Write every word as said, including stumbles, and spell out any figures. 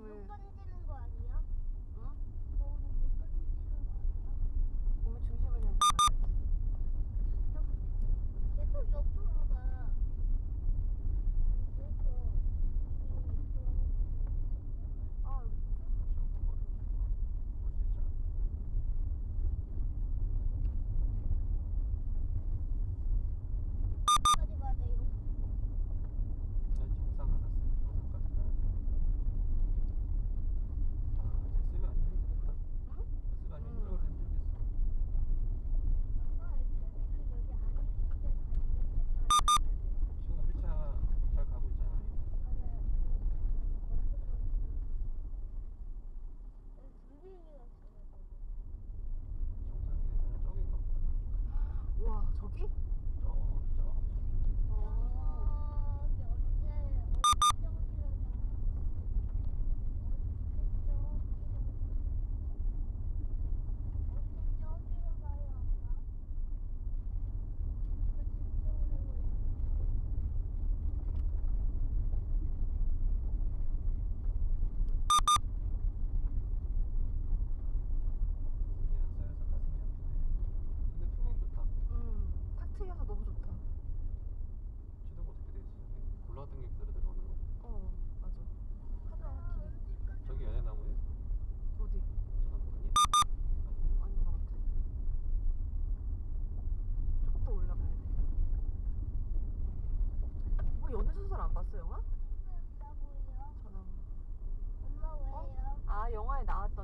몸을 못 던지는 거 아니야? 응? 거울을 못 던지는 거 아니야? 몸의 중심을 그냥 잡아야지. 계속 옆으로 가. 계속. 아 여기 어디까지 가야 돼요? 정상 알았으니 정상까지 가야 돼. 아, 이제 쓰면 아니면 힘들겠다. 응? 쓰면 아니면 힘들어 힘들겠어. 아빠 엑스비는 여기 안 있을 때 갈 때. 지금 우리 차 잘 가고 있잖아. 맞아요. 어떻게 준비가 있어가지고. 정상이 그냥 저기가 없구나. 와 저기? 저, 저. 어. 저기 언제 어디 저기를 가? 언제 저기를 언제 저기를 가요, 아빠? 그 집에 오는 거 있어. 눈이 안 쌓여서 가슴이 아프네. 근데 풍경이 좋다. 음, 탁 트여서 너무 좋다. 지도가 어떻게 돼 있어? 여기 올라왔던 길대로 내려오는 거? 어 맞아. 하나 길이 언제까지 저기 연애나무에? 어디? 저 나무 아니야? 아닌 것 같아. 조금 더 올라가야 돼. 우리 연애소설 안 봤어 영화? 있다고요? 저는 엄마 왜요? 아 영화에 나왔